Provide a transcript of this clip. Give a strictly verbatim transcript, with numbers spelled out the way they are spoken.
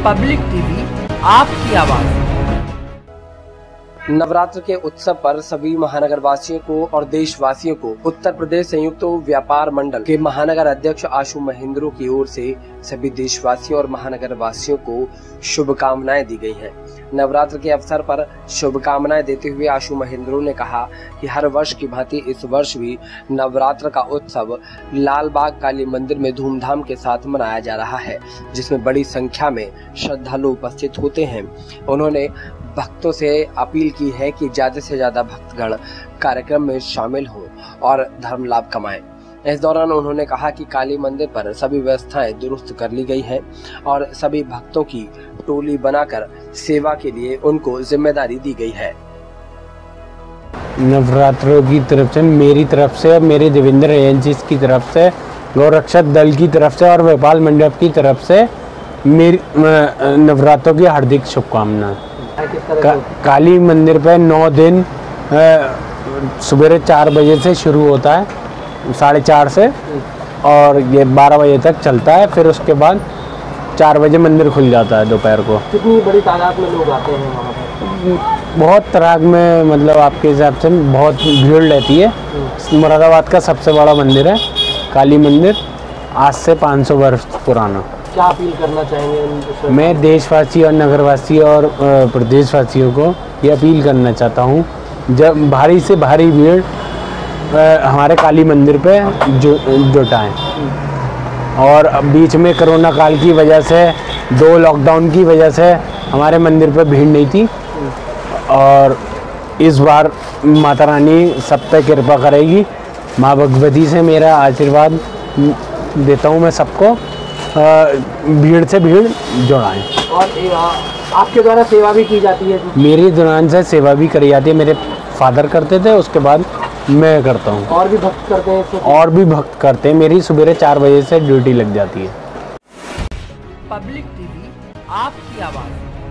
Public TV आपकी आवाज। नवरात्र के उत्सव पर सभी महानगर वासियों को और देशवासियों को उत्तर प्रदेश संयुक्त व्यापार मंडल के महानगर अध्यक्ष आशु महेंद्रो की ओर से सभी देशवासियों और महानगर वासियों को शुभकामनाएं दी गई हैं। नवरात्र के अवसर पर शुभकामनाएं देते हुए आशु महेंद्रो ने कहा कि हर वर्ष की भांति इस वर्ष भी नवरात्र का उत्सव लाल बाग काली मंदिर में धूमधाम के साथ मनाया जा रहा है, जिसमें बड़ी संख्या में श्रद्धालु उपस्थित होते हैं। उन्होंने भक्तों से अपील की है कि ज्यादा से ज्यादा भक्तगण कार्यक्रम में शामिल हों और धर्म लाभ कमाएं। इस दौरान उन्होंने कहा कि काली मंदिर पर सभी व्यवस्थाएं दुरुस्त कर ली गई है और सभी भक्तों की टोली बनाकर सेवा के लिए उनको जिम्मेदारी दी गई है। नवरात्रों की तरफ से, मेरी तरफ से, मेरे देवेंद्र एजेंसीज की तरफ से, गौरक्षक दल की तरफ से और व्यापार मंडप की तरफ से मेरी नवरात्रों की हार्दिक शुभकामनाएं। का, काली मंदिर पे नौ दिन सुबह चार बजे से शुरू होता है, साढ़े चार से, और ये बारह बजे तक चलता है। फिर उसके बाद चार बजे मंदिर खुल जाता है दोपहर को। कितनी बड़ी तादाद में लोग आते हैं वहाँ पर? बहुत तरह में, मतलब आपके हिसाब से बहुत भीड़ रहती है। मुरादाबाद का सबसे बड़ा मंदिर है काली मंदिर, आज से पाँच सौ वर्ष पुराना। क्या अपील करना चाहेंगे? मैं देशवासी और नगरवासी और प्रदेशवासियों को ये अपील करना चाहता हूँ, जब भारी से भारी भीड़ हमारे काली मंदिर पे जु, जुटाएं। और बीच में कोरोना काल की वजह से, दो लॉकडाउन की वजह से हमारे मंदिर पे भीड़ नहीं थी, और इस बार माता रानी सब पे कृपा करेगी। माँ भगवती से मेरा आशीर्वाद देता हूँ मैं सबको, भीड़ से भीड़ जुड़ाएं। और आपके द्वारा सेवा भी की जाती है? मेरी दौरान से सेवा भी करी जाती है, मेरे फादर करते थे, उसके बाद मैं करता हूँ। और भी भक्त करते हैं? और भी भक्त करते हैं। मेरी सुबह चार बजे से ड्यूटी लग जाती है। पब्लिक टीवी आपकी आवाज।